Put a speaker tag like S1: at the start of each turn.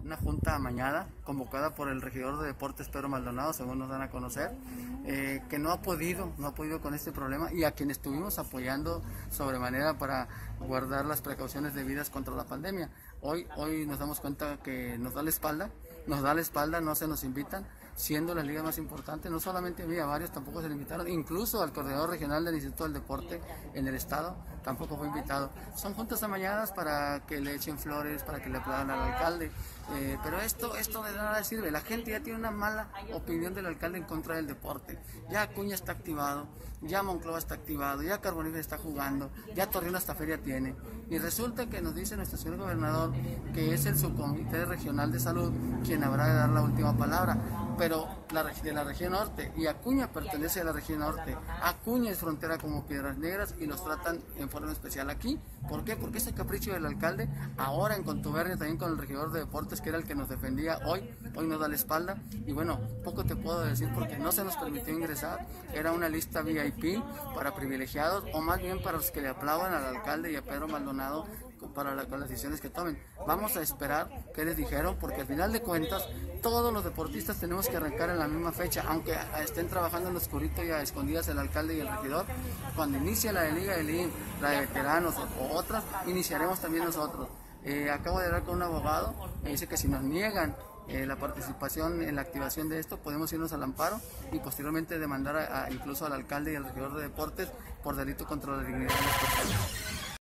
S1: una junta amañada convocada por el regidor de deportes Pedro Maldonado, según nos dan a conocer, que no ha podido con este problema, y a quien estuvimos apoyando sobremanera para guardar las precauciones debidas contra la pandemia. Hoy nos damos cuenta que nos da la espalda, no se nos invitan, siendo la liga más importante. No solamente a mí, a varios tampoco se le invitaron, incluso al coordinador regional del Instituto del Deporte en el estado tampoco fue invitado. Son juntas amañadas para que le echen flores, para que le aplaudan al alcalde, pero esto de nada sirve. La gente ya tiene una mala opinión del alcalde en contra del deporte. Ya Acuña está activado, ya Monclova está activado, ya Carbonífera está jugando, ya Torreón hasta feria tiene, y resulta que nos dice nuestro señor gobernador que es el subcomité regional de salud quien habrá de dar la última palabra, pero de la región norte, y Acuña pertenece a la región norte. Acuña es frontera como Piedras Negras y los tratan en forma especial aquí. ¿Por qué? Porque ese capricho del alcalde, ahora en contubernio también con el regidor de deportes, que era el que nos defendía, hoy nos da la espalda. Y bueno, poco te puedo decir porque no se nos permitió ingresar. Era una lista VIP para privilegiados, o más bien para los que le aplaudan al alcalde y a Pedro Maldonado con las decisiones que tomen. Vamos a esperar qué les dijeron, porque al final de cuentas todos los deportistas tenemos que arrancar en la misma fecha, aunque estén trabajando en lo oscurito y a escondidas el alcalde y el regidor. Cuando inicie la de Liga de Lin, la de veteranos o otras, iniciaremos también nosotros. Acabo de hablar con un abogado, me dice que si nos niegan la participación en la activación de esto, podemos irnos al amparo y posteriormente demandar incluso al alcalde y al regidor de deportes por delito contra la dignidad de las personas.